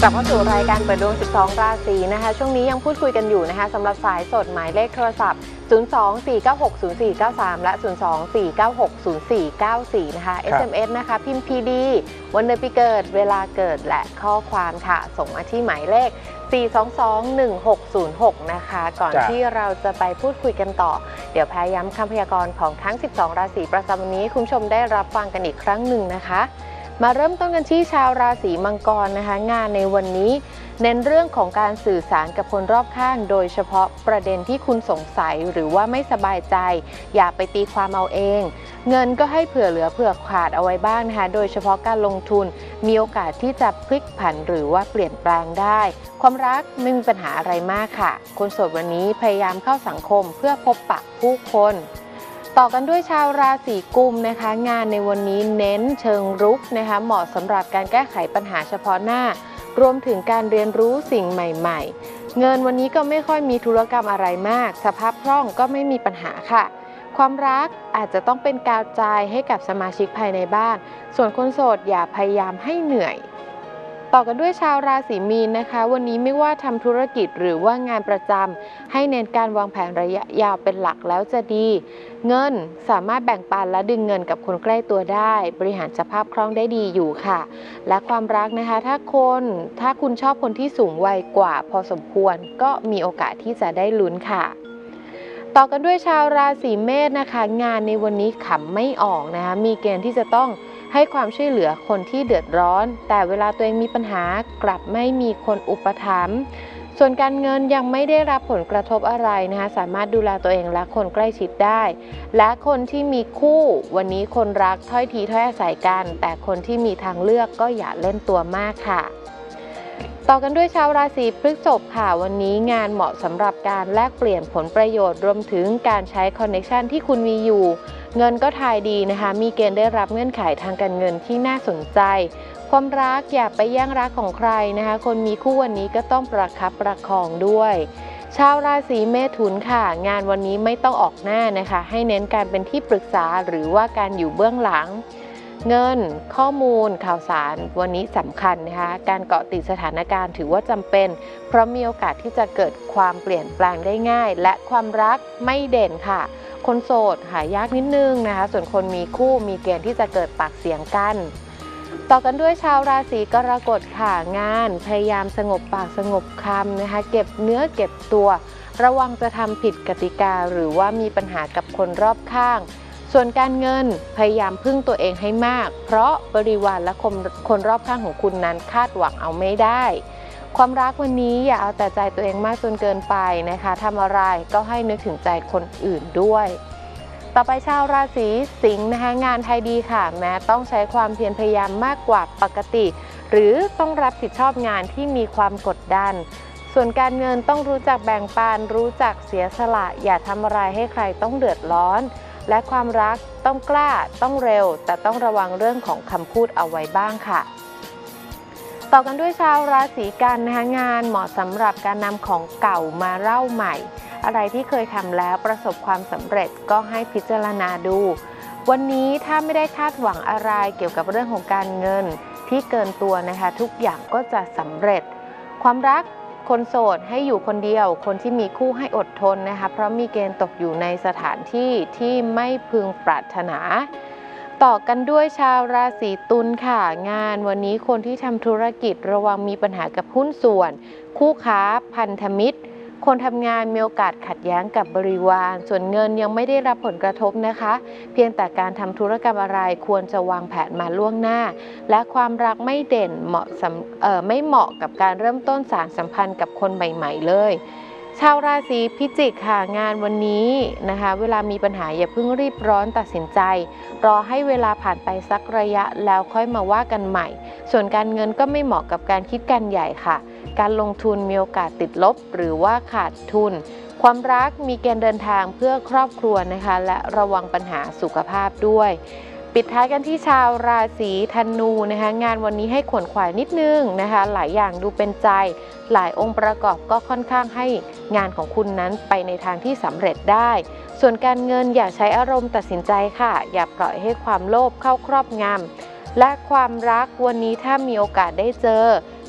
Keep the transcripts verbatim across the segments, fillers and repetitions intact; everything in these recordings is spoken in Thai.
กลับเข้าสู่รายการเปิดดวงสิบสองราศีนะคะช่วงนี้ยังพูดคุยกันอยู่นะคะสำหรับสายสดหมายเลขโทรศัพท์ศูนย์ สอง สี่ เก้า หก ศูนย์ สี่ เก้า สามและศูนย์ สอง สี่ เก้า หก ศูนย์ สี่ เก้า สี่ นะคะ เอส เอ็ม เอส นะคะพิมพ์ พี ดี วันเดือนปีเกิดเวลาเกิดและข้อความค่ะส่งมาที่หมายเลขสี่ สอง สอง หนึ่ง หก ศูนย์ หกนะคะก่อนที่เราจะไปพูดคุยกันต่อเดี๋ยวแพรย้ำคำพยากรณ์ของทั้งสิบสองราศีประจำวันนี้คุณผู้ชมได้รับฟังกันอีกครั้งหนึ่งนะคะมาเริ่มต้นกันที่ชาวราศีมังกรนะคะงานในวันนี้เน้นเรื่องของการสื่อสารกับคนรอบข้างโดยเฉพาะประเด็นที่คุณสงสัยหรือว่าไม่สบายใจอย่าไปตีความเอาเองเงินก็ให้เผื่อเหลือเผื่อขาดเอาไว้บ้างนะคะโดยเฉพาะการลงทุนมีโอกาสที่จะพลิกผันหรือว่าเปลี่ยนแปลงได้ความรักไม่มีปัญหาอะไรมากค่ะคนโสดวันนี้พยายามเข้าสังคมเพื่อพบปะผู้คนต่อกันด้วยชาวราศีกุมนะคะงานในวันนี้เน้นเชิงรุกนะคะเหมาะสำหรับการแก้ไขปัญหาเฉพาะหน้ารวมถึงการเรียนรู้สิ่งใหม่ๆเงินวันนี้ก็ไม่ค่อยมีธุรกรรมอะไรมากสภาพคล่องก็ไม่มีปัญหาค่ะความรักอาจจะต้องเป็นกาวใจให้กับสมาชิกภายในบ้านส่วนคนโสดอย่าพยายามให้เหนื่อยต่อกันด้วยชาวราศีมีนนะคะวันนี้ไม่ว่าทำธุรกิจหรือว่างานประจำให้เน้นการวางแผนระยะยาวเป็นหลักแล้วจะดีเงินสามารถแบ่งปันและดึงเงินกับคนใกล้ตัวได้บริหารสภาพคล่องได้ดีอยู่ค่ะและความรักนะคะถ้าคนถ้าคุณชอบคนที่สูงวัยกว่าพอสมควรก็มีโอกาสที่จะได้ลุ้นค่ะต่อกันด้วยชาวราศีเมษนะคะงานในวันนี้ขำไม่ออกนะคะมีเกณฑ์ที่จะต้องให้ความช่วยเหลือคนที่เดือดร้อนแต่เวลาตัวเองมีปัญหากลับไม่มีคนอุปถัมภ์ส่วนการเงินยังไม่ได้รับผลกระทบอะไรนะคะสามารถดูแลตัวเองและคนใกล้ชิดได้และคนที่มีคู่วันนี้คนรักถ้อยทีถ้อยอาศัยกันแต่คนที่มีทางเลือกก็อย่าเล่นตัวมากค่ะต่อกันด้วยชาวราศีพฤษภค่ะวันนี้งานเหมาะสำหรับการแลกเปลี่ยนผลประโยชน์รวมถึงการใช้คอนเนคชันที่คุณมีอยู่เงินก็ทายดีนะคะมีเกณฑ์ได้รับเงื่อนไขทางการเงินที่น่าสนใจความรักอย่าไปแย่งรักของใครนะคะคนมีคู่วันนี้ก็ต้องประคับประคองด้วยชาวราศีเมถุนค่ะงานวันนี้ไม่ต้องออกหน้านะคะให้เน้นการเป็นที่ปรึกษาหรือว่าการอยู่เบื้องหลังเงินข้อมูลข่าวสารวันนี้สำคัญนะคะการเกาะติดสถานการณ์ถือว่าจำเป็นเพราะมีโอกาสที่จะเกิดความเปลี่ยนแปลงได้ง่ายและความรักไม่เด่นค่ะคนโสดหายากนิดนึงนะคะส่วนคนมีคู่มีเกณฑ์ที่จะเกิดปากเสียงกันต่อกันด้วยชาวราศีกรกฎค่ะงานพยายามสงบปากสงบคำนะคะเก็บเนื้อเก็บตัวระวังจะทำผิดกติกาหรือว่ามีปัญหากับคนรอบข้างส่วนการเงินพยายามพึ่งตัวเองให้มากเพราะบริวารและคนคนรอบข้างของคุณนั้นคาดหวังเอาไม่ได้ความรักวันนี้อย่าเอาแต่ใจตัวเองมากจนเกินไปนะคะทำอะไรก็ให้นึกถึงใจคนอื่นด้วยต่อไปชาวราศีสิงห์นะคะงานไทยดีค่ะแม้ต้องใช้ความเพียรพยายามมากกว่าปกติหรือต้องรับผิดชอบงานที่มีความกดดันส่วนการเงินต้องรู้จักแบ่งปันรู้จักเสียสละอย่าทำอะไรให้ใครต้องเดือดร้อนและความรักต้องกล้าต้องเร็วแต่ต้องระวังเรื่องของคำพูดเอาไว้บ้างค่ะต่อกันด้วยชาวราศีกันนะคะงานเหมาะสำหรับการนำของเก่ามาเล่าใหม่อะไรที่เคยทำแล้วประสบความสำเร็จก็ให้พิจารณาดูวันนี้ถ้าไม่ได้คาดหวังอะไรเกี่ยวกับเรื่องของการเงินที่เกินตัวนะคะทุกอย่างก็จะสำเร็จความรักคนโสดให้อยู่คนเดียวคนที่มีคู่ให้อดทนนะคะเพราะมีเกณฑ์ตกอยู่ในสถานที่ที่ไม่พึงปรารถนาต่อกันด้วยชาวราศีตุลค่ะงานวันนี้คนที่ทำธุรกิจระวังมีปัญหากับหุ้นส่วนคู่ค้าพันธมิตรคนทำงานมีโอกาสขัดแย้งกับบริวารส่วนเงินยังไม่ได้รับผลกระทบนะคะเพียงแต่การทำธุรกรรมอะไรควรจะวางแผนมาล่วงหน้าและความรักไม่เด่นเหมาะเอ่อไม่เหมาะกับการเริ่มต้นสานสัมพันธ์กับคนใหม่ๆเลยชาวราศีพิจิกค่ะงานวันนี้นะคะเวลามีปัญหาอย่าเพิ่งรีบร้อนตัดสินใจรอให้เวลาผ่านไปสักระยะแล้วค่อยมาว่ากันใหม่ส่วนการเงินก็ไม่เหมาะกับการคิดการใหญ่ค่ะการลงทุนมีโอกาสติดลบหรือว่าขาดทุนความรักมีเกณฑ์เดินทางเพื่อครอบครัวนะคะและระวังปัญหาสุขภาพด้วยปิดท้ายกันที่ชาวราศีธนูนะคะงานวันนี้ให้ขวนขวายนิดนึงนะคะหลายอย่างดูเป็นใจหลายองค์ประกอบก็ค่อนข้างให้งานของคุณนั้นไปในทางที่สำเร็จได้ส่วนการเงินอย่าใช้อารมณ์ตัดสินใจค่ะอย่าปล่อยให้ความโลภเข้าครอบงำและความรักวันนี้ถ้ามีโอกาสได้เจอ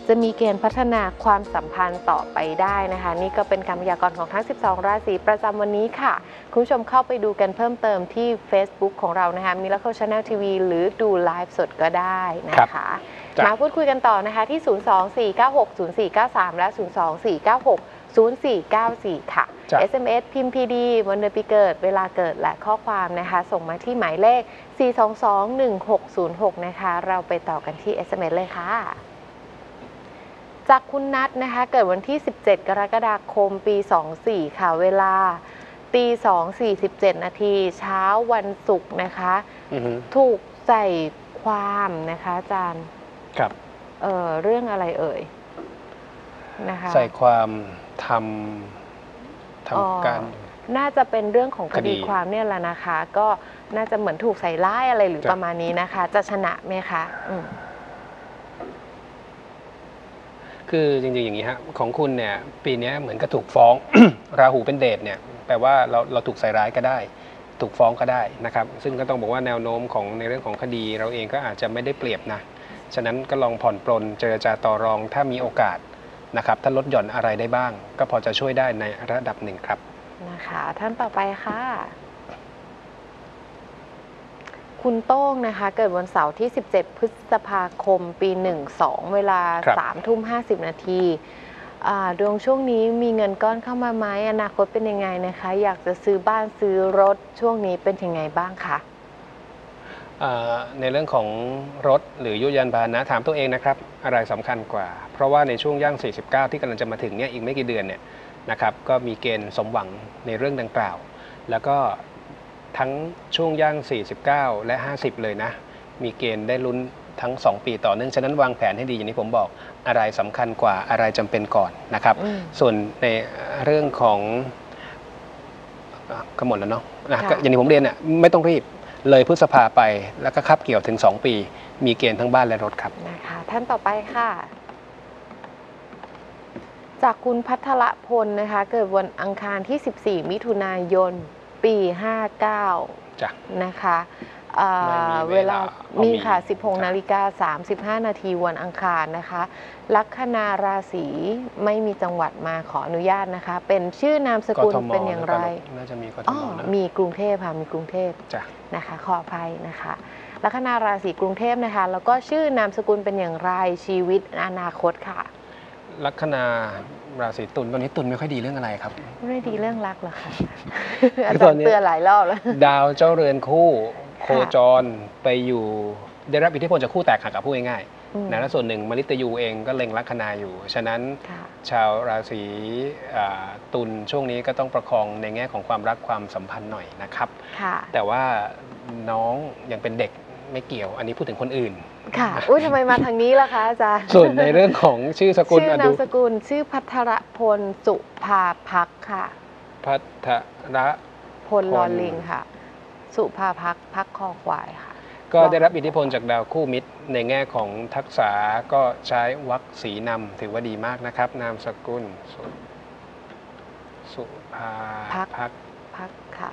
จะมีเกณฑ์พัฒนาความสัมพันธ์ต่อไปได้นะคะนี่ก็เป็นคำพยากรณ์ของทั้งสิบสองราศีประจำวันนี้ค่ะคุณผู้ชมเข้าไปดูกันเพิ่มเติมที่ Facebook ของเรานะคะ Miracle Channel ที วี หรือดูไลฟ์สดก็ได้นะคะมาพูดคุยกันต่อนะคะที่ ศูนย์ สอง สี่ เก้า หก ศูนย์ สี่ เก้า สาม และ ศูนย์ สอง สี่ เก้า หก ศูนย์ สี่ เก้า สี่ ค่ะ เอส เอ็ม เอส พิมพ์ พี ดี วันเดือนปีเกิดเวลาเกิดและข้อความนะคะส่งมาที่หมายเลข สี่ สอง สอง หนึ่ง หก ศูนย์ หก นะคะเราไปต่อกันที่ เอส เอ็ม เอส เลยค่ะจากคุณนัทนะคะเกิดวันที่ สิบเจ็ด กรกฎาคม ปี สองสี่ ค่ะเวลาตีสองสี่สิบเจ็ดนาทีเช้าวันศุกร์นะคะ uh-huh. ถูกใส่ความนะคะอาจารย์ครับเอ่อเรื่องอะไรเอ่ยนะคะใส่ความทำทำการน่าจะเป็นเรื่องของคดีความเนี่ยแหละนะคะก็น่าจะเหมือนถูกใส่ร้ายอะไรหรือประมาณนี้นะคะจะชนะไหมคะอืมคือจริงๆอย่างนี้ฮะของคุณเนี่ยปีนี้เหมือนกับถูกฟ้อง ราหูเป็นเดชเนี่ยแปลว่าเราเราถูกใส่ร้ายก็ได้ถูกฟ้องก็ได้นะครับซึ่งก็ต้องบอกว่าแนวโน้มของในเรื่องของคดีเราเองก็อาจจะไม่ได้เปรียบนะฉะนั้นก็ลองผ่อนปลนเจรจาต่อรองถ้ามีโอกาสนะครับถ้าลดหย่อนอะไรได้บ้างก็พอจะช่วยได้ในระดับหนึ่งครับนะคะท่านต่อไปค่ะคุณโต้งนะคะเกิดวันเสาร์ที่สิบเจ็ดพฤษภาคมปีหนึ่งสองเวลาสามทุ่มห้าสิบนาทีดวงช่วงนี้มีเงินก้อนเข้ามาไหมอนาคตเป็นยังไงนะคะอยากจะซื้อบ้านซื้อรถช่วงนี้เป็นยังไงบ้างคะในเรื่องของรถหรือยุยานพาหนะถามตัวเองนะครับอะไรสำคัญกว่าเพราะว่าในช่วงย่างสี่สิบเก้าที่กำลังจะมาถึงเนี่ยอีกไม่กี่เดือนเนี่ยนะครับก็มีเกณฑ์สมหวังในเรื่องดังกล่าวแล้วก็ทั้งช่วงย่างสี่สิบเก้าและห้าสิบเลยนะมีเกณฑ์ได้ลุ้นทั้งสองปีต่อเนื่องฉะนั้นวางแผนให้ดีอย่างที่ผมบอกอะไรสำคัญกว่าอะไรจำเป็นก่อนนะครับส่วนในเรื่องของก็หมดแล้วเนาะนะอย่างที่ผมเรียนเนี่ยไม่ต้องรีบเลยพฤษภาไปแล้วก็คับเกี่ยวถึงสองปีมีเกณฑ์ทั้งบ้านและรถครับนะคะท่านต่อไปค่ะจากคุณพัทรพลนะคะเกิดวันอังคารที่สิบสี่มิถุนายนปีห้าเก้าจ้ะนะคะเวลามีค่ะสิบหกนาฬิกาสามสิบห้านาทีวันอังคารนะคะลัคนาราศีไม่มีจังหวัดมาขออนุญาตนะคะเป็นชื่อนามสกุลเป็นอย่างไรน่าจะมีกทมนะมีกรุงเทพค่ะมีกรุงเทพนะคะขออภัยนะคะลัคนาราศีกรุงเทพนะคะแล้วก็ชื่อนามสกุลเป็นอย่างไรชีวิตอนาคตค่ะลัคนาราศีตุลตอนนี้ตุลไม่ค่อยดีเรื่องอะไรครับไม่ดีเรื่องรักหรอคะอาจารย์เตือนหลายรอบแล้วดาวเจ้าเรือนคู่โคจรไปอยู่ได้รับอิทธิพลจากคู่แตกหักกับพูดง่ายๆนะและส่วนหนึ่งมฤตยูเองก็เล็งลัคนาอยู่ฉะนั้นชาวราศีตุลช่วงนี้ก็ต้องประคองในแง่ของความรักความสัมพันธ์หน่อยนะครับแต่ว่าน้องยังเป็นเด็กไม่เกี่ยวอันนี้พูดถึงคนอื่นค่ะอุ้ยทำไมมาทางนี้ล่ะคะอาจารย์ส่วนในเรื่องของชื่อสกุลชื่อนามสกุลชื่อพัทรพลสุภาพักค่ะพัทรพลลอลิงค่ะสุภาพักพักคอควายค่ะก็ได้รับอิทธิพลจากดาวคู่มิตรในแง่ของทักษะก็ใช้วรรคสีนำถือว่าดีมากนะครับนามสกุลสุภาพักพักค่ะ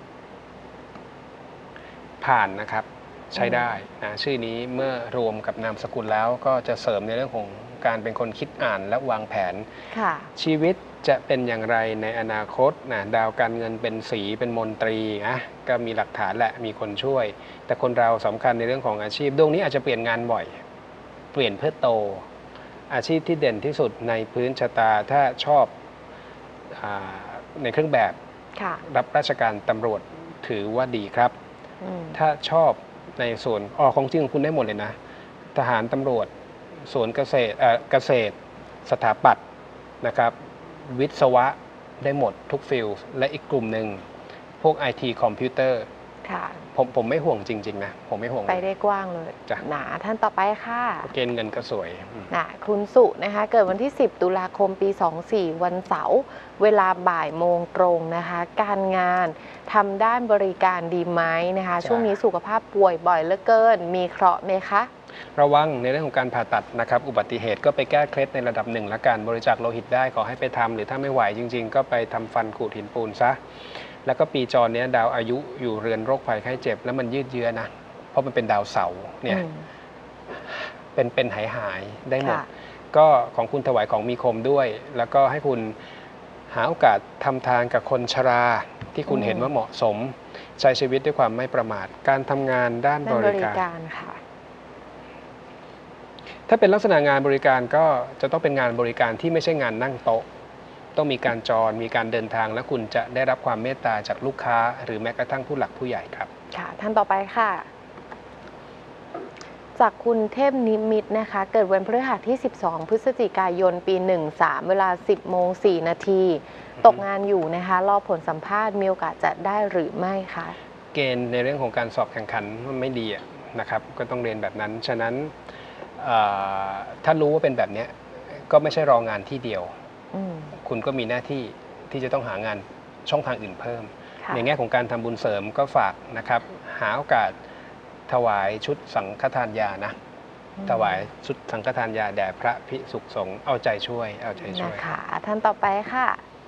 ผ่านนะครับใช้ได้นะชื่อนี้เมื่อรวมกับนามสกุลแล้วก็จะเสริมในเรื่องของการเป็นคนคิดอ่านและวางแผนชีวิตจะเป็นอย่างไรในอนาคตนะดาวการเงินเป็นสีเป็นมนตรีนะก็มีหลักฐานแหละมีคนช่วยแต่คนเราสำคัญในเรื่องของอาชีพดวงนี้อาจจะเปลี่ยนงานบ่อยเปลี่ยนเพื่อโตอาชีพที่เด่นที่สุดในพื้นชะตาถ้าชอบในเครื่องแบบรับราชการตำรวจถือว่าดีครับถ้าชอบในส่วนอ๋อของจริงของคุณได้หมดเลยนะทหารตำรวจสวนเกษตรเกษตรสถาปัตย์นะครับวิศวะได้หมดทุกฟิลและอีกกลุ่มหนึ่งพวก ไอ ที คอมพิวเตอร์ผมผมไม่ห่วงจริงๆนะผมไม่ห่วงไปได้กว้างเลยหนาท่านต่อไปค่ะเกณฑ์เงินก็สวยนะคุณสุนะคะเกิดวันที่สิบตุลาคมปีสองสี่วันเสาร์เวลาบ่ายโมงตรงนะคะการงานทำด้านบริการดีไหมนะคะช่วงนี้สุขภาพป่วยบ่อยเหลือเกินมีเคราะห์ไหมคะระวังในเรื่องของการผ่าตัดนะครับอุบัติเหตุก็ไปแก้เคล็ดในระดับหนึ่งละกันบริจาคโลหิตได้ขอให้ไปทำหรือถ้าไม่ไหวจริงๆก็ไปทำฟันขูดหินปูนซะแล้วก็ปีจรเนี้ยดาวอายุอยู่เรือนโรคภัยไข้เจ็บแล้วมันยืดเยื้อนะเพราะมันเป็นดาวเสาร์เนี่ยเป็นเป็นหายหายได้หมดก็ของคุณถวายของมีคมด้วย แล้วก็ให้คุณหาโอกาสทำทานกับคนชราที่คุณเห็นว่าเหมาะสมใช้ชีวิตด้วยความไม่ประมาทการทำงานด้านบริการค่ะถ้าเป็นลักษณะงานบริการก็จะต้องเป็นงานบริการที่ไม่ใช่งานนั่งโต๊ะต้องมีการจรมีการเดินทางและคุณจะได้รับความเมตตาจากลูกค้าหรือแม้กระทั่งผู้หลักผู้ใหญ่ครับค่ะท่านต่อไปค่ะจากคุณเทพนิมิตนะคะเกิดวันพฤหัสที่สิบสองพฤศจิกายนปีหนึ่งสามเวลาสิบโมงสี่นาทีตกงานอยู่นะคะรอผลสัมภาษณ์มีโอกาสจะได้หรือไม่คะเกณฑ์ในเรื่องของการสอบแข่งขันมันไม่ดีนะครับก็ต้องเรียนแบบนั้นฉะนั้นถ้ารู้ว่าเป็นแบบนี้ก็ไม่ใช่รองานที่เดียวคุณก็มีหน้าที่ที่จะต้องหางานช่องทางอื่นเพิ่มในแง่ของการทำบุญเสริมก็ฝากนะครับหาโอกาสถวายชุดสังฆทานยานะถวายชุดสังฆทานยาแด่พระภิกษุสงฆ์เอาใจช่วยเอาใจช่วยนะคะท่านต่อไปค่ะ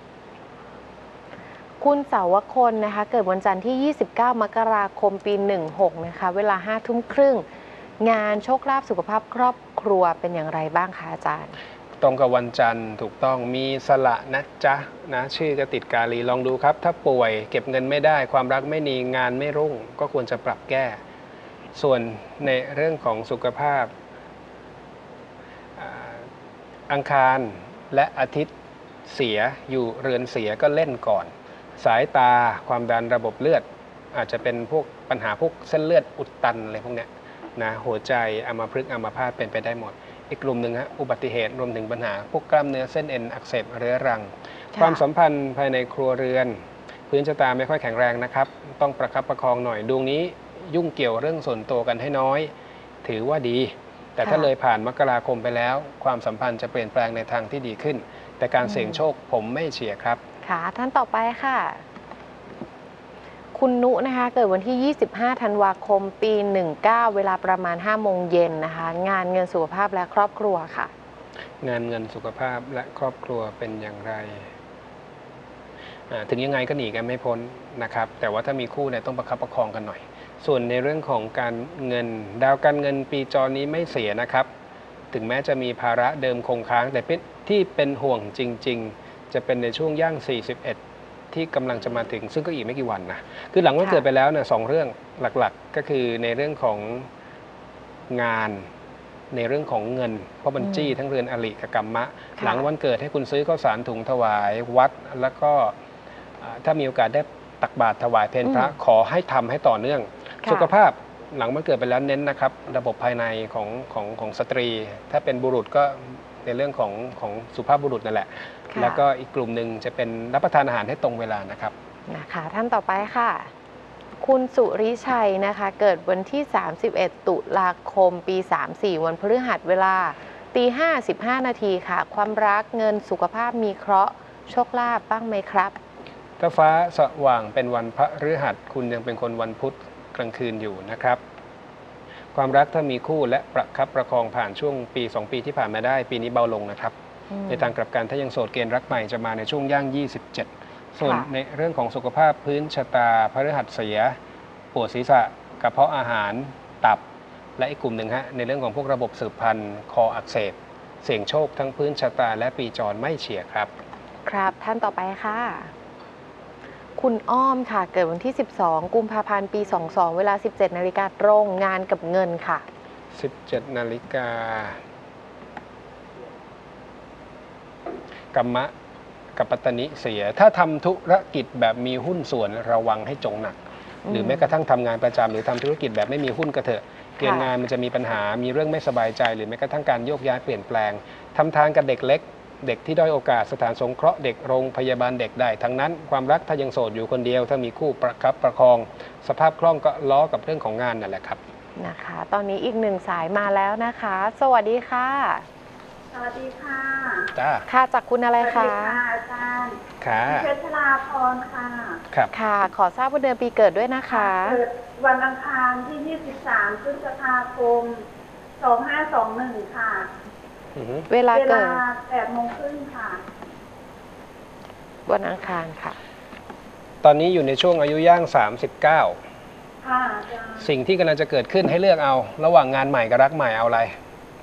คุณเสาวคนนะคะเกิดวันจันทร์ที่ยี่สิบเก้ามกราคมปีหนึ่งหกนะคะเวลาห้าทุ่มครึ่งงานโชคลาภสุขภาพครอบครัวเป็นอย่างไรบ้างคะอาจารย์ตรงกับวันจันทร์ถูกต้องมีสละนะจ๊ะนะชื่อจะติดกาลีลองดูครับถ้าป่วยเก็บเงินไม่ได้ความรักไม่ดีงานไม่รุ่งก็ควรจะปรับแก้ส่วนในเรื่องของสุขภาพอังคารและอาทิตย์เสียอยู่เรือนเสียก็เล่นก่อนสายตาความดันระบบเลือดอาจจะเป็นพวกปัญหาพวกเส้นเลือดอุดตันอะไรพวกนี้นะหัวใจอัมพฤกษ์อัมพาตเป็นไปได้หมดอีกกลุ่มหนึ่งฮะอุบัติเหตุรวมถึงปัญหาพวกกล้ามเนื้อเส้นเอ็นอักเสบเรื้อรังความสัมพันธ์ภายในครัวเรือนพื้นชะตาไม่ค่อยแข็งแรงนะครับต้องประคับประคองหน่อยดวงนี้ยุ่งเกี่ยวเรื่องส่วนตัวกันให้น้อยถือว่าดีแต่ถ้าเลยผ่านมกราคมไปแล้วความสัมพันธ์จะเปลี่ยนแปลงในทางที่ดีขึ้นแต่การเสี่ยงโชคผมไม่เชียร์ครับค่ะท่านต่อไปค่ะคุณนุนะคะเกิดวันที่ยี่สิบห้าธันวาคมปีหนึ่งเก้าเวลาประมาณห้าโมงเย็นนะคะงานเงินสุขภาพและครอบครัวค่ะงานเงินสุขภาพและครอบครัวเป็นอย่างไรถึงยังไงก็หนีกันไม่พ้นนะครับแต่ว่าถ้ามีคู่เนี่ยต้องประคับประคองกันหน่อยส่วนในเรื่องของการเงินดาวการเงินปีจรนี้ไม่เสียนะครับถึงแม้จะมีภาระเดิมคงค้างแต่ที่เป็นห่วงจริงๆจะเป็นในช่วงย่างสี่สิบเอ็ดที่กำลังจะมาถึงซึ่งก็อีกไม่กี่วันนะคือหลังวันเกิดไปแล้วเนี่ยสองเรื่องหลักๆก็คือในเรื่องของงานในเรื่องของเงินเพราะบัญชีทั้งเรือนอริกับกรรมะหลังวันเกิดให้คุณซื้อข้าวสารถุงถวายวัดแล้วก็ถ้ามีโอกาสได้ตักบาตรถวายเพลพระขอให้ทำให้ต่อเนื่องสุขภาพหลังวันเกิดไปแล้วเน้นนะครับระบบภายในของของของสตรีถ้าเป็นบุรุษก็ในเรื่องของของสุภาพบุรุษนั่นแหละแล้วก็อีกกลุ่มหนึ่งจะเป็นรับประทานอาหารให้ตรงเวลานะครับนะคะท่านต่อไปค่ะคุณสุริชัยนะคะเกิดวันที่สามสิบเอ็ดตุลาคมปีสามสิบสี่วันพฤหัสเวลาตีห้าสิบห้านาทีค่ะความรักเงินสุขภาพมีเคราะห์โชคลาภบ้างไหมครับถ้าฟ้าสว่างเป็นวันพฤหัสคุณยังเป็นคนวันพุธกลางคืนอยู่นะครับความรักถ้ามีคู่และประคับประคองผ่านช่วงปีสองปีที่ผ่านมาได้ปีนี้เบาลงนะครับในทางกลับกันถ้ายังโสดเกณฑ์รักใหม่จะมาในช่วงย่างยี่สิบเจ็ดส่วนในเรื่องของสุขภาพพื้นชะตาพฤหัสเสียปวดศีรษะกระเพาะอาหารตับและอีกกลุ่มหนึ่งฮะในเรื่องของพวกระบบสืบพันธุ์คออักเสบเสี่ยงโชคทั้งพื้นชะตาและปีจรไม่เฉียดครับครับท่านต่อไปค่ะคุณอ้อมค่ะเกิดวันที่สิบสองกุมภาพันธ์ปีสองสองเวลาสิบเจ็ดนาฬิกาตรงงานกับเงินค่ะสิบเจ็ดนาฬิกา กรรมะกับปัตตนิเสียถ้าทำธุรกิจแบบมีหุ้นส่วนระวังให้จงหนักหรือแม้กระทั่งทำงานประจำหรือทำธุรกิจแบบไม่มีหุ้นก็เถอะเกี่ยวงานมันจะมีปัญหามีเรื่องไม่สบายใจหรือแม้กระทั่งการโยกย้ายเปลี่ยนแปลงทำทานกับเด็กเล็กเด็กที่ด้อยโอกาสสถานสงเคราะห์เด็กโรงพยาบาลเด็กได้ทั้งนั้นความรักถ้ายังโสดอยู่คนเดียวถ้ามีคู่ประคับประคองสภาพคล่องก็ล้อกับเรื่องของงานนั่นแหละครับนะคะตอนนี้อีกหนึ่งสายมาแล้วนะคะสวัสดีค่ะสวัสดีค่ะจ้าค่ะจากคุณอะไรคะสวัสดีค่ะอาจารย์ค่ะเพชรลาพรค่ะครับค่ะขอทราบวันเดือนปีเกิดด้วยนะคะเกิดวันอังคารที่ยี่สิบสามพฤษภาคมสองห้าสองหนึ่งค่ะเวลาเกิดแปดโมงครึ่งค่ะวันอังคารค่ะตอนนี้อยู่ในช่วงอายุย่างสามสิบเก้าค่ะสิ่งที่กำลังจะเกิดขึ้นให้เลือกเอาระหว่างงานใหม่กับรักใหม่เอาอะไร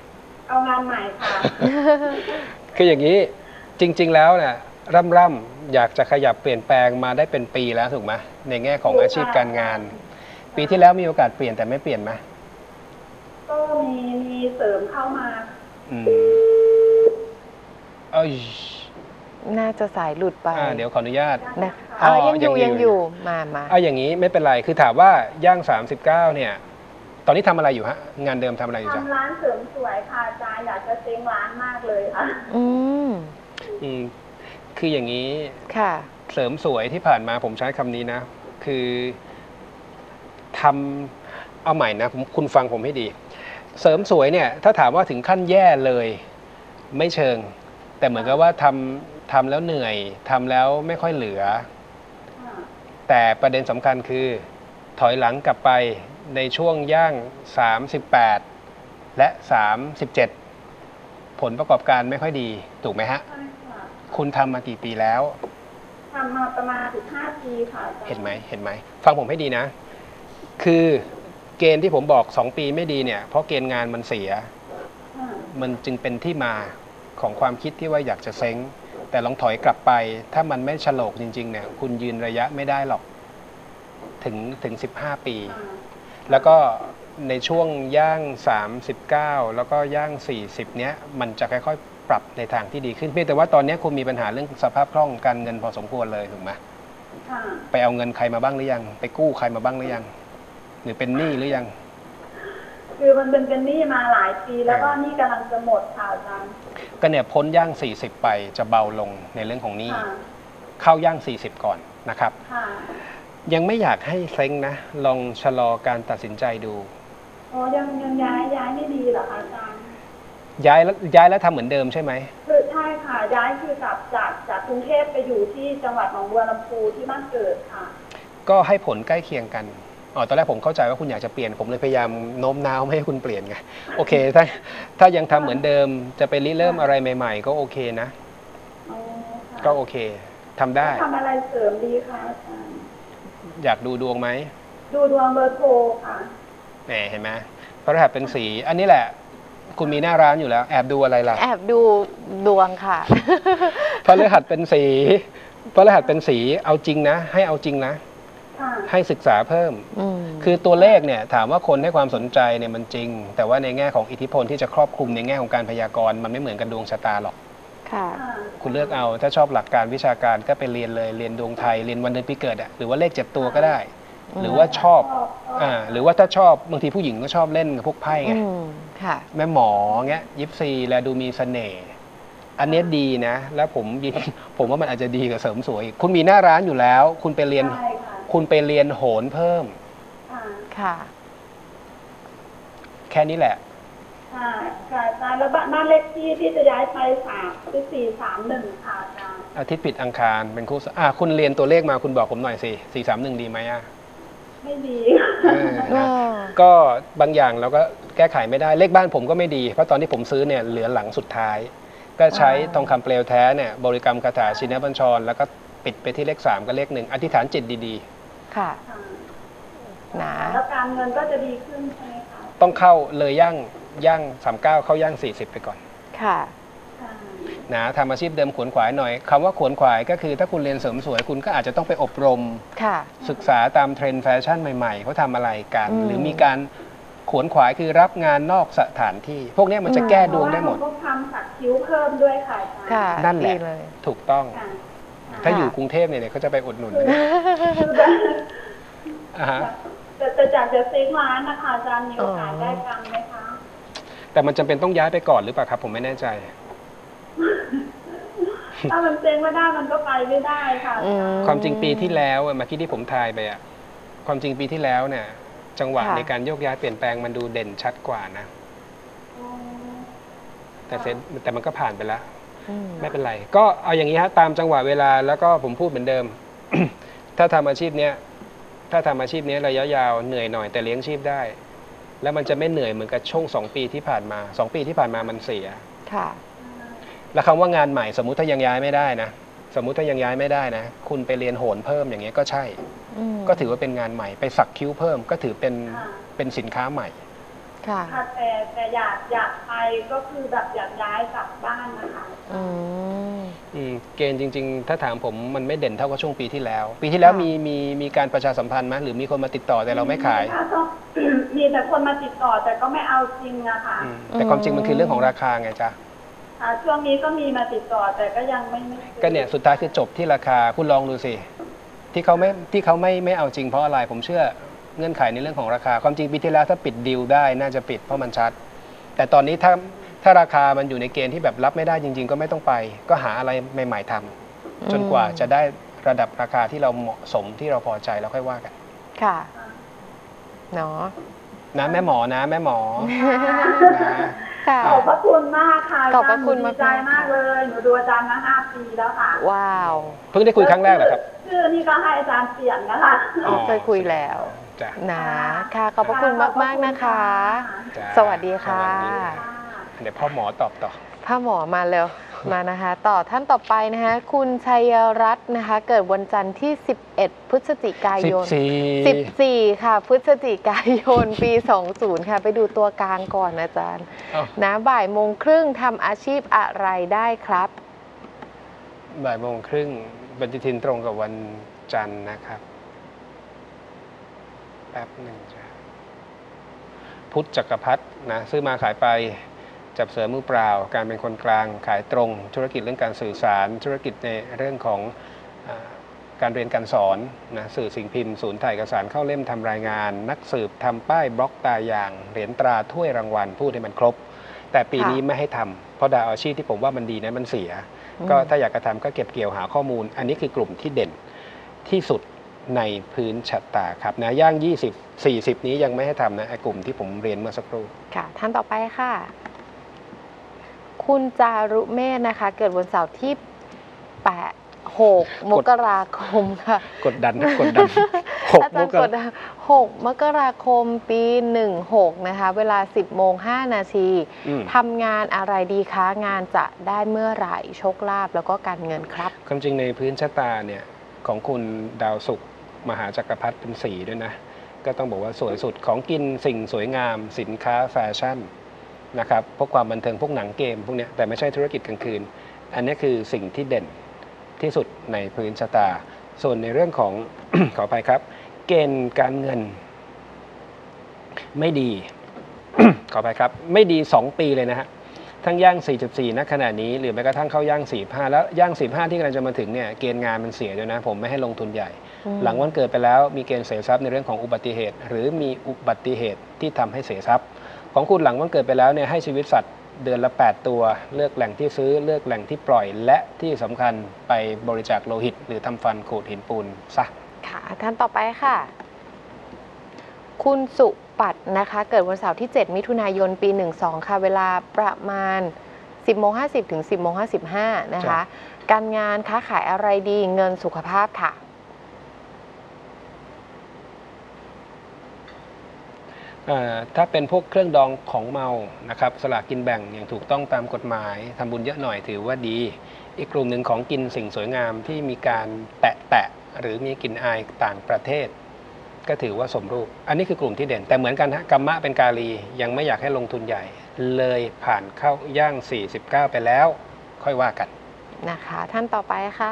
เอางานใหม่ค่ะคืออย่างนี้จริง ๆ แล้วเนี่ยร่ำร่ำอยากจะขยับเปลี่ยนแปลงมาได้เป็นปีแล้วถูกไหมในแง่ของอาชีพการงาน ปีที่แล้วมีโอกาสเปลี่ยนแต่ไม่เปลี่ยนไหมก็มีมีเสริมเข้ามาอืมเอ้ยน่าจะสายหลุดไปเดี๋ยวขออนุญาตนะอ๋อยังอยู่ยังอยู่มามาเอาอย่างนี้ไม่เป็นไรคือถามว่าย่างสามสิบเก้าเนี่ยตอนนี้ทำอะไรอยู่ฮะงานเดิมทำอะไรอยู่จ๊ะทำร้านเสริมสวยค่ะอาจารย์อยากจะเซ้งร้านมากเลยค่ะอืมอืมคืออย่างนี้ค่ะเสริมสวยที่ผ่านมาผมใช้คำนี้นะคือทำเอาใหม่นะคุณฟังผมให้ดีเสริมสวยเนี่ยถ้าถามว่าถึงขั้นแย่เลยไม่เชิงแต่เหมือนกับว่าทำทำแล้วเหนื่อยทำแล้วไม่ค่อยเหลือแต่ประเด็นสำคัญคือถอยหลังกลับไปในช่วงย่างสามสิบแปดและสามสิบเจ็ดผลประกอบการไม่ค่อยดีถูกไหมฮะคุณทำมากี่ปีแล้วทำมาประมาณสิบห้าปีค่ะเห็นไหมเห็นไหมฟังผมให้ดีนะคือเกณฑ์ที่ผมบอกสองปีไม่ดีเนี่ยเพราะเกณฑ์งานมันเสียมันจึงเป็นที่มาของความคิดที่ว่าอยากจะเซ้งแต่ลองถอยกลับไปถ้ามันไม่ฉลกจริงๆเนี่ยคุณยืนระยะไม่ได้หรอกถึงถึงสิบห้าปีแล้วก็ในช่วงย่างสามสิบเก้าแล้วก็ย่างสี่สิบเนี้ยมันจะค่อยๆปรับในทางที่ดีขึ้นเพียงแต่ว่าตอนนี้คุณมีปัญหาเรื่องสภาพคล่องการเงินพอสมควรเลยถูกไหมไปเอาเงินใครมาบ้างหรือยังไปกู้ใครมาบ้างหรือยังหรือเป็นหนี้หรือยังคือมันเป็นเป็นหนี้มาหลายปีแล้วก็หนี้กำลังจะหมดค่ะอาจารย์ก็เนี่ยพ้นย่างสี่สิบไปจะเบาลงในเรื่องของหนี้เข้าย่างสี่สิบก่อนนะครับยังไม่อยากให้เซ้งนะลองชะลอการตัดสินใจดูอ๋อยังยังย้ายย้ายไม่ดีเหรอคะอาจารย์ย้ายแล้วย้ายแล้วทำเหมือนเดิมใช่ไหมคือใช่ค่ะย้ายคือกลับจากจากกรุงเทพไปอยู่ที่จังหวัดหนองบัวลำพูที่บ้านเกิดค่ะก็ให้ผลใกล้เคียงกันอ๋อตอนแรกผมเข้าใจว่าคุณอยากจะเปลี่ยนผมเลยพยายามโน้มน้าวไม่ให้คุณเปลี่ยนไงโอเคถ้าถ้ายังทำเหมือนเดิมจะไปริเริ่มอะไรใหม่ๆก็โอเคนะก็โอเคทำได้ทำอะไรเสริมดีคะอาจารย์อยากดูดวงไหมดูดวงเบอร์โทรค่ะแหมเห็นไหมพระรหัสเป็นสีอันนี้แหละคุณมีหน้าร้านอยู่แล้วแอบดูอะไรล่ะแอบดูดวงค่ะพระรหัสเป็นสีพระรหัสเป็นสีเอาจริงนะให้เอาจริงนะให้ศึกษาเพิ่มคือตัวเลขเนี่ยถามว่าคนให้ความสนใจเนี่ยมันจริงแต่ว่าในแง่ของอิทธิพลที่จะครอบคลุมในแง่ของการพยากรณ์มันไม่เหมือนกับดวงชะตาหรอกคุณเลือกเอาถ้าชอบหลักการวิชาการก็ไปเรียนเลยเรียนดวงไทยเรียนวันเดือนปีเกิดอ่ะหรือว่าเลขเจ็ดตัวก็ได้หรือว่าชอบอ่าหรือว่าถ้าชอบบางทีผู้หญิงก็ชอบเล่นกับพวกไพ่ไงแม่หมอเงี้ยยิปซีแล้วดูมีเสน่ห์อันนี้ดีนะแล้วผมยินผมว่ามันอาจจะดีกับเสริมสวยคุณมีหน้าร้านอยู่แล้วคุณไปเรียนคุณไปเรียนโหนเพิ่มค่ะแค่นี้แหละค่ะค่ะอาจารย์แล้วบ้านเลขที่ที่จะย้ายไปสามคือสี่สามหนึ่งค่ะอาจารย์อาทิตย์ผิดอังคารเป็นคู่อ่ะคุณเรียนตัวเลขมาคุณบอกผมหน่อยสิสี่สามหนึ่งดีไหมอ่ะไม่ดีก็บางอย่างเราก็แก้ไขไม่ได้เลขบ้านผมก็ไม่ดีเพราะตอนที่ผมซื้อเนี่ยเหลือหลังสุดท้ายก็ใช้ทองคำเปลวแท้เนี่ยบริกรรมคาถาชินบัญชรแล้วก็ปิดไปที่เลขสามกับเลขหนึ่งอธิษฐานจิตดีๆค่ะนะแล้วการเงินก็จะดีขึ้นใช่ไหมคะต้องเข้าเลยย่างย่างสามเก้าเข้าย่างสี่สิบไปก่อนค่ะนะทำอาชีพเดิมขวนขวายหน่อยคำว่าขวนขวายก็คือถ้าคุณเรียนเสริมสวยคุณก็อาจจะต้องไปอบรมศึกษาตามเทรนด์แฟชั่นใหม่ๆเขาทำอะไรกันหรือมีการขวนขวายคือรับงานนอกสถานที่พวกนี้มันจะแก้ดวงได้หมดต้องทำสักคิ้วเพิ่มด้วยค่ะนั่นแหละถูกต้องถ้าอยู่กรุงเทพเนี่ยเขาจะไปอุดหนุนแต่แต่จากจะเซ็งร้านนะคะอาจารย์มีโอกาสได้ตังค์ไหมคะแต่มันจำเป็นต้องย้ายไปก่อนหรือเปล่าครับผมไม่แน่ใจถ้ามันเซ็งไม่ได้มันก็ไปไม่ได้ค่ะความจริงปีที่แล้วเมื่อกี้ที่ผมทายไปอ่ะความจริงปีที่แล้วเนี่ยจังหวะในการโยกย้ายเปลี่ยนแปลงมันดูเด่นชัดกว่านะแต่เซ็นแต่มันก็ผ่านไปแล้วไม่เป็นไรก็เอาอย่างนี้ฮะตามจังหวะเวลาแล้วก็ผมพูดเหมือนเดิม ถ้าทำอาชีพเนี้ยถ้าทำอาชีพนี้ระยะยาวเหนื่อยหน่อยแต่เลี้ยงชีพได้แล้วมันจะไม่เหนื่อยเหมือนกับช่วงสองปีที่ผ่านมาสองปีที่ผ่านมามันเสียค่ะแล้วคำว่างานใหม่สมมุติถ้ายังย้ายไม่ได้นะสมมุติถ้ายังย้ายไม่ได้นะคุณไปเรียนโหนเพิ่มอย่างเงี้ยก็ใช่ก็ถือว่าเป็นงานใหม่ไปสักคิ้วเพิ่มก็ถือเป็นเป็นสินค้าใหม่ค่ะแต่แต่อยากอยากไปก็คือแบบอยากย้ายกลับบ้านนะคะอืมอืมเกณฑ์จริงๆถ้าถามผมมันไม่เด่นเท่ากับช่วงปีที่แล้ว ปีที่แล้วมีมีมีการประชาสัมพันธ์ไหมหรือมีคนมาติดต่อแต่เราไม่ขายมีแต่คนมาติดต่อแต่ก็ไม่เอาจริงอะค่ะแต่ความจริงมันคือเรื่องของราคาไงจ๊ะช่วงนี้ก็มีมาติดต่อแต่ก็ยังไม่ไม่ก็เนี่ยสุดท้ายคือจบที่ราคาคุณลองดูสิที่เขาไม่ที่เขาไม่ไม่เอาจริงเพราะอะไรผมเชื่อเงื่อนไขในเรื่องของราคาความจริงปีที่แล้วถ้าปิดดีลได้น่าจะปิดเพราะมันชัดแต่ตอนนี้ถ้าถ้าราคามันอยู่ในเกณฑ์ที่แบบรับไม่ได้จริงๆก็ไม่ต้องไปก็หาอะไรใหม่ๆทำจนกว่าจะได้ระดับราคาที่เราเหมาะสมที่เราพอใจแล้วค่อยว่ากันค่ะเนาะนะแม่หมอนะแม่หมอนะขอบพระคุณมากค่ะขอบพระคุณมากใจมากเลยหนูดูอาจารย์มาห้าปีแล้วค่ะว้าวเพิ่งได้คุยครั้งแรกเหรอครับชื่อนี่ก็ให้อาจารย์เปลี่ยนนะคะเคยคุยแล้วนะค่ะขอบพระคุณมากๆนะคะสวัสดีค่ะเดี๋ยวพ่อหมอตอบต่อพ่อหมอมาเร็วมานะคะต่อท่านต่อไปนะคะคุณชัยรัตน์นะคะเกิดวันจันทร์ที่สิบเอ็ดพฤศจิกายนสิบสี่ค่ะพฤศจิกายนปีสองสิบค่ะไปดูตัวกลางก่อนอาจารย์นะบ่ายโมงครึ่งทำอาชีพอะไรได้ครับบ่ายโมงครึ่งปฏิทินตรงกับวันจันทร์นะครับแป๊บหนึ่งจ้ะพุทธจักรพรรดินะซื้อมาขายไปจับเสือมือเปล่าการเป็นคนกลางขายตรงธุรกิจเรื่องการสื่อสารธุรกิจในเรื่องของอการเรียนการสอนนะสื่อสิ่งพิมพ์ศูนย์ถ่ายเอกสารเข้าเล่มทำรายงานนักสืบทำป้ายบล็อกตาอย่างเหรียญตราถ้วยรางวัลพูดให้มันครบแต่ปีนี้ไม่ให้ทำเพราะดาวอาชีพที่ผมว่ามันดีนะมันเสียก็ถ้าอยากจะทำก็เก็บเกี่ยวหาข้อมูลอันนี้คือกลุ่มที่เด่นที่สุดในพื้นชะตาครับนะย่างยี่สิบ สี่สิบนี้ยังไม่ให้ทำนะไอ้กลุ่มที่ผมเรียนเมื่อสักครู่ค่ะท่านต่อไปค่ะคุณจารุเมธนะคะเกิดวันเสาร์ที่แปด หกมกราคมค่ะกดดันกดดันอาจารย์กดดันหกมกราคมปีหนึ่งหกนะคะเวลาสิบโมงห้านาทีทำงานอะไรดีคะงานจะได้เมื่อไหร่โชคลาภแล้วก็การเงินครับความจริงในพื้นชะตาเนี่ยของคุณดาวศุกร์มหาจักรพรรดิเป็นสีด้วยนะก็ต้องบอกว่าสวยสุดของกินสิ่งสวยงามสินค้าแฟชั่นนะครับพวกความบันเทิงพวกหนังเกมพวกนี้แต่ไม่ใช่ธุรกิจกลางคืนอันนี้คือสิ่งที่เด่นที่สุดในพื้นชะตาส่วนในเรื่องของ ขออภัยครับเกณฑ์การเงินไม่ดี ขออภัยครับไม่ดีสองปีเลยนะฮะทั้งย่าง สี่จุดสี่ ณ ขณะนี้หรือแม้กระทั่งเข้าย่าง สี่สิบห้า แล้วย่าง สี่สิบห้า ที่กำลังจะมาถึงเนี่ยเกณฑ์งานมันเสียด้วยนะผมไม่ให้ลงทุนใหญ่หลังวันเกิดไปแล้วมีเกณฑ์เสียทรัพย์ในเรื่องของอุบัติเหตุหรือมีอุบัติเหตุที่ทำให้เสียทรัพย์ของคุณหลังวันเกิดไปแล้วเนี่ยให้ชีวิตสัตว์เดือนละแปดตัวเลือกแหล่งที่ซื้อเลือกแหล่งที่ปล่อยและที่สำคัญไปบริจาคโลหิตหรือทำฟันขูดหินปูนซะค่ะท่านต่อไปค่ะคุณสุปัตนะคะเกิดวันเสาร์ที่เจ็ดมิถุนายนปีหนึ่งสองค่ะเวลาประมาณ สิบโมงห้าสิบ ถึง สิบโมงห้าสิบห้า นะคะการงานค้าขายอะไรดีเงินสุขภาพค่ะถ้าเป็นพวกเครื่องดองของเมานะครับสลากกินแบ่งอย่างถูกต้องตามกฎหมายทำบุญเยอะหน่อยถือว่าดีอีกกลุ่มหนึ่งของกินสิ่งสวยงามที่มีการแตะแตะหรือมีกลิ่นอายต่างประเทศก็ถือว่าสมรูปอันนี้คือกลุ่มที่เด่นแต่เหมือนกันฮะกัมมะเป็นกาลียังไม่อยากให้ลงทุนใหญ่เลยผ่านเข้าย่างสี่สิบเก้าไปแล้วค่อยว่ากันนะคะท่านต่อไปค่ะ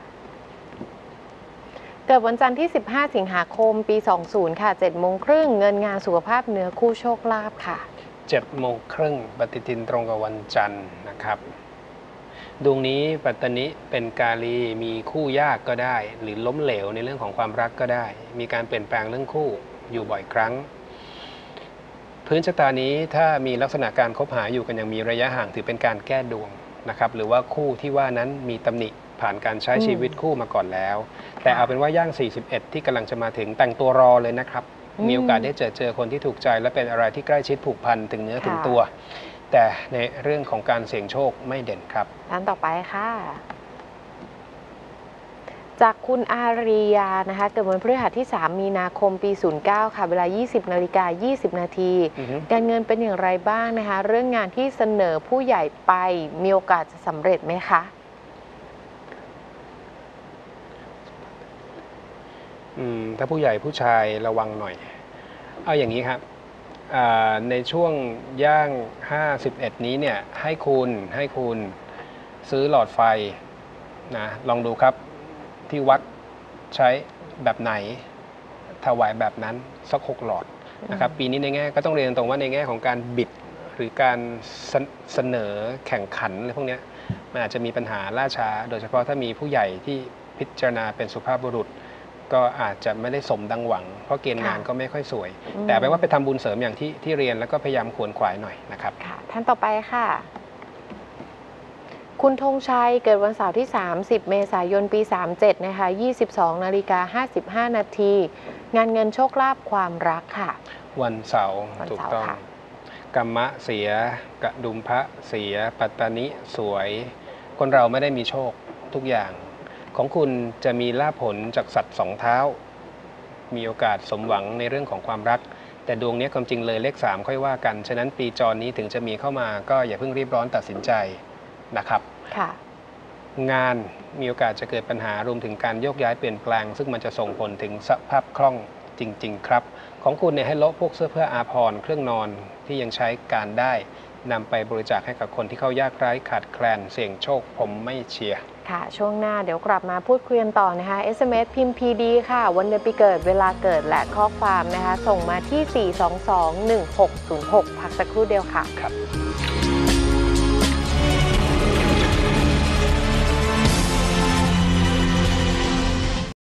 เกิดวันจันทร์ที่สิบห้าสิงหาคมปีสองสิบค่ะเจ็ดโมงครึ่งเงินงานสุขภาพเนื้อคู่โชคลาภค่ะเจ็ดโมงครึ่งปฏิทินตรงกับวันจันทร์นะครับดวงนี้ปัตตนิเป็นกาลีมีคู่ยากก็ได้หรือล้มเหลวในเรื่องของความรักก็ได้มีการเปลี่ยนแปลงเรื่องคู่อยู่บ่อยครั้งพื้นชะตานี้ถ้ามีลักษณะการคบหาอยู่กันอย่างมีระยะห่างถือเป็นการแก้ดวงนะครับหรือว่าคู่ที่ว่านั้นมีตำหนิผ่านการใช้ชีวิตคู่มาก่อนแล้วแต่เอาเป็นว่าย่างสี่สิบเอ็ดที่กำลังจะมาถึงแต่งตัวรอเลยนะครับมีโอกาสได้เจอเจอคนที่ถูกใจและเป็นอะไรที่ใกล้ชิดผูกพันถึงเนื้อถึงตัวแต่ในเรื่องของการเสี่ยงโชคไม่เด่นครับท่านต่อไปค่ะจากคุณอาริยานะคะเกิดวันพฤหัสที่สามมีนาคมปีศูนย์เก้าค่ะเวลา ยี่สิบนาฬิกายี่สิบนาทีการเงินเป็นอย่างไรบ้างนะคะเรื่องงานที่เสนอผู้ใหญ่ไปมีโอกาสจะสำเร็จไหมคะถ้าผู้ใหญ่ผู้ชายระวังหน่อยเอาอย่างนี้ครับในช่วงย่างห้าสิบเอ็ดนี้เนี่ยให้คุณให้คุณซื้อหลอดไฟนะลองดูครับที่วัดใช้แบบไหนถวายแบบนั้นสักหกหลอดนะครับปีนี้ในแง่ก็ต้องเรียนตรงว่าในแง่ของการบิดหรือการเสนอแข่งขันอะไรพวกนี้มันอาจจะมีปัญหาล่าช้าโดยเฉพาะถ้ามีผู้ใหญ่ที่พิจารณาเป็นสุภาพบุรุษก็อาจจะไม่ได้สมดังหวังเพราะเกณฑ์งานก็ไม่ค่อยสวยแต่แปลว่าไปทำบุญเสริมอย่างที่ที่เรียนแล้วก็พยายามขวนขวายหน่อยนะครับค่ะท่านต่อไปค่ะคุณธงชัยเกิดวันเสาร์ที่สามสิบเมษายนปีสามสิบเจ็ดนะคะยี่สิบสองนาฬิกาห้าสิบห้านาทีงานเงินโชคลาภความรักค่ะวันเสาร์ถูกต้องกรรมะเสียกระดุมพระเสียปัตตานิสวยคนเราไม่ได้มีโชคทุกอย่างของคุณจะมีลาภผลจากสัตว์สองเท้ามีโอกาสสมหวังในเรื่องของความรักแต่ดวงนี้ความจริงเลยเลขสามค่อยว่ากันฉะนั้นปีจรนี้ถึงจะมีเข้ามาก็อย่าเพิ่งรีบร้อนตัดสินใจนะครับงานมีโอกาสจะเกิดปัญหารวมถึงการโยกย้ายเปลี่ยนแปลงซึ่งมันจะส่งผลถึงสภาพคล่องจริงๆครับของคุณเนี่ยให้ลบพวกเสื้อผ้าอาภรณ์เครื่องนอนที่ยังใช้การได้นำไปบริจาคให้กับคนที่เขายากไร้ขาดแคลนเสี่ยงโชคผมไม่เชียร์ค่ะช่วงหน้าเดี๋ยวกลับมาพูดคุยกันต่อนะคะ เอส เอ็ม เอส พิมพ์ พี ดี ค่ะวันเดือนปีเกิดเวลาเกิดและข้อความนะคะส่งมาที่สี่ สอง สอง หนึ่ง หก ศูนย์ หกพักสักครู่เดียวค่ะครับ